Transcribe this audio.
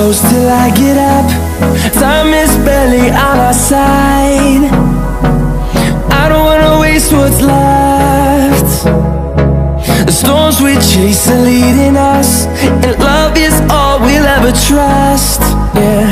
close till I get up. Time is barely on our side. I don't wanna waste what's left. The storms we chase are leading us, and love is all we'll ever trust. Yeah.